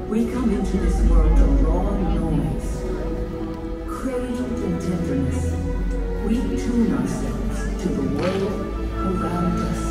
We come into this world of raw noise, cradled in tenderness. We tune ourselves to the world around us.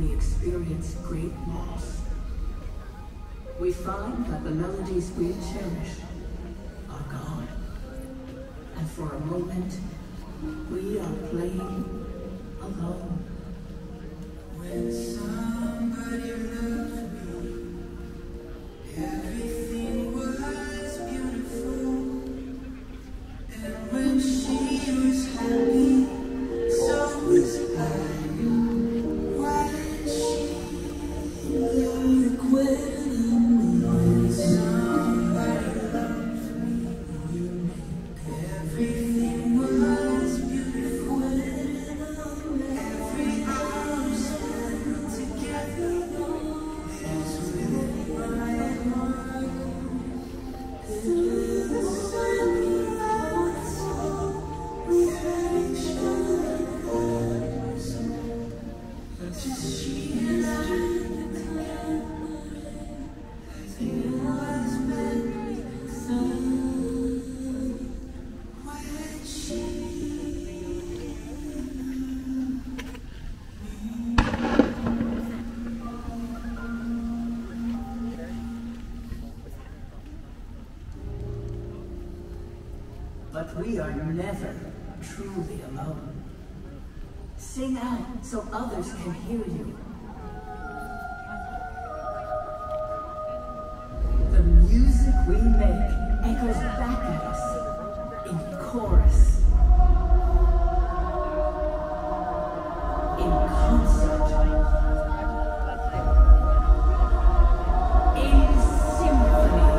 we experience great loss. We find that the melodies we cherish are gone. And for a moment, we are playing alone. When somebody loved me, everything was beautiful. And when she was happy, so was I. Why did she look when somebody loved me? Everything was beautiful. Every hour spent together is with my heart. Through the sun, just she and I together. I think it was meant so. When she But we are never truly alone. Sing out so others can hear you. The music we make echoes back at us in chorus, in concert, in symphony.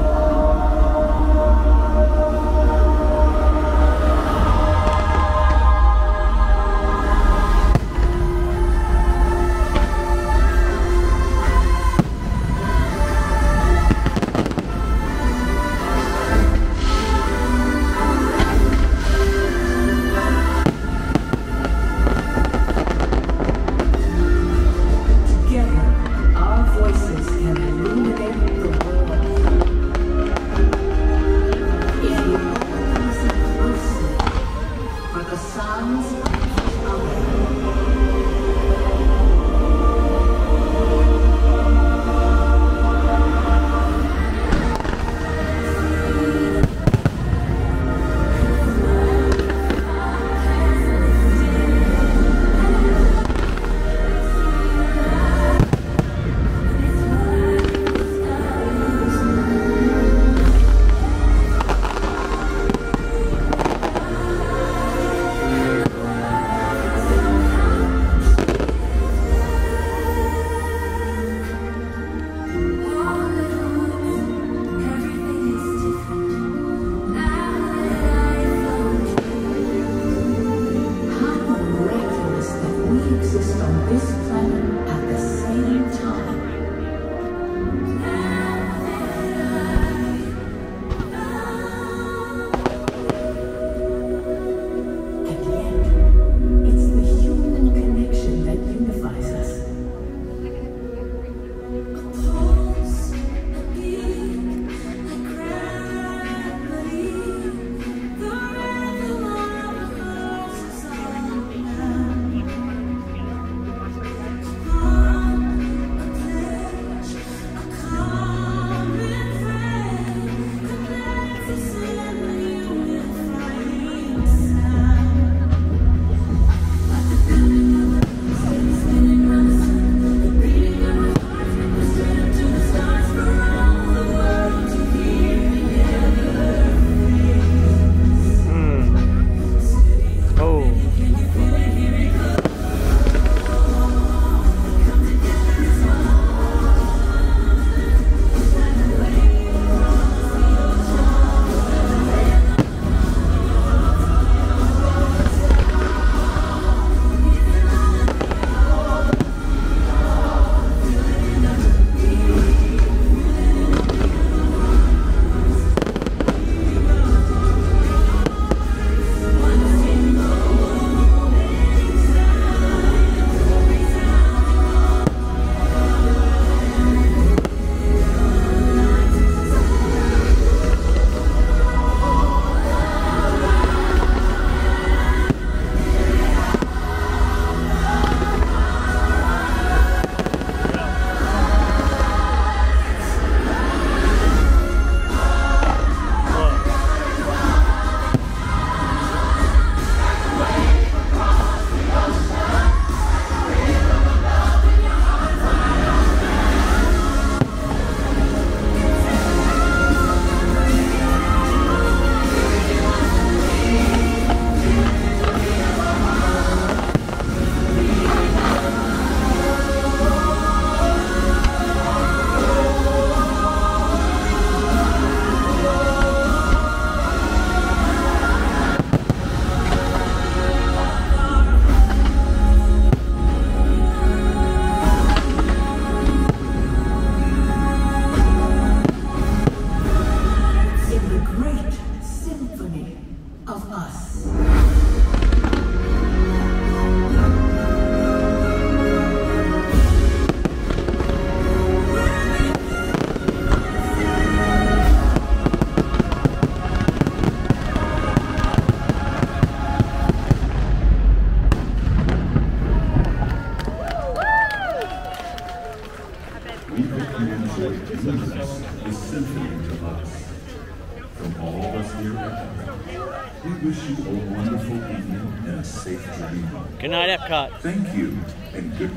Luminous The Symphony of Us. From all of us here at Epcot, we wish you a wonderful evening and a safe journey home. Good night, Epcot. Thank you, and good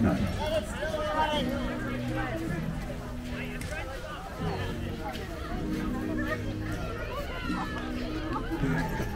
night.